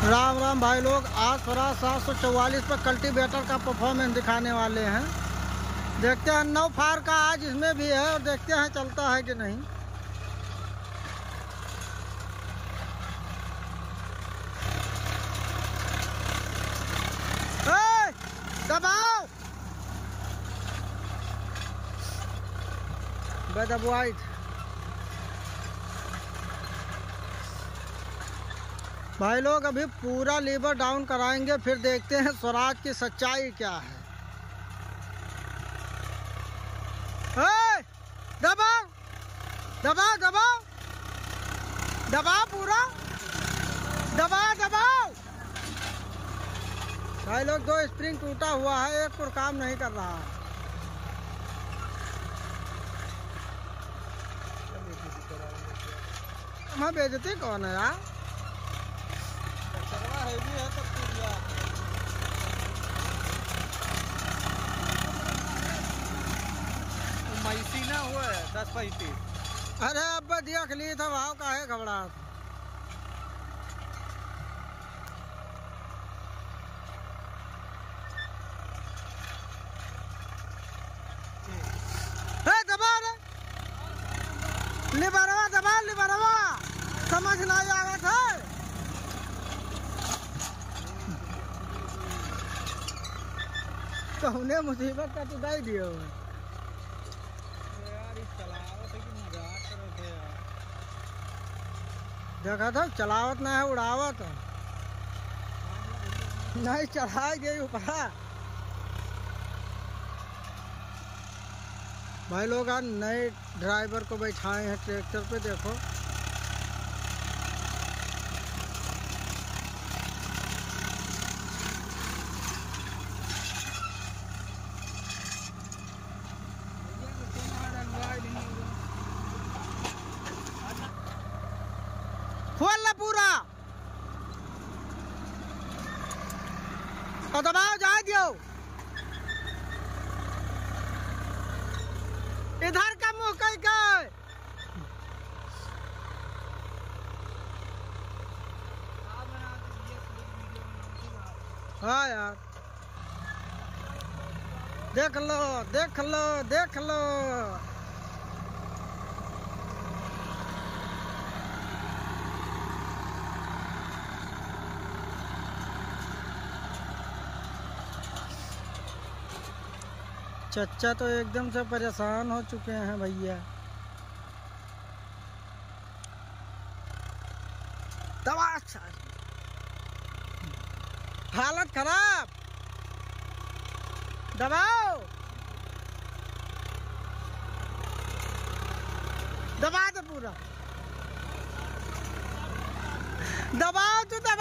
राम राम भाई लोग, आज स्वराज 744 पर कल्टीवेटर का परफॉर्मेंस दिखाने वाले हैं। देखते हैं 9 फार का आज इसमें भी है और देखते हैं चलता है कि नहीं। दबाओ वाइट। भाई लोग अभी पूरा लीवर डाउन कराएंगे, फिर देखते हैं स्वराज की सच्चाई क्या है। दबाओ दबाओ दबाओ दबाओ, पूरा दबाओ दबाओ। भाई लोग 2 स्प्रिंग टूटा हुआ है, एक पर काम नहीं कर रहा है। मैं बेइज्जती कौन है यार? है तब मैसी ना हुआ है 10-35। अरे अब दिया खली था, भाव का है घबरा। दबा रे लिबरवा, दबा लिबरवा, समझ ना आया था। तो उन्हें मुसीबत का तो दे दिया यार, इस चलावत है कि मजाक कर रहे थे यार। देखा था चलावत ना है, उड़ावत नहीं, चढ़ाई गई ऊपर। भाई लोग आज नए ड्राइवर को बैठाए हैं ट्रैक्टर पे, देखो। खोल ला पूरा और दबाओ, जा दियो। इधर का मुंह कई का। हाँ यार, देख लो देख लो देख लो। चच्चा तो एकदम से परेशान हो चुके हैं भैया। दवा, हालत खराब। दबाओ दबा दो पूरा, दबाओ तो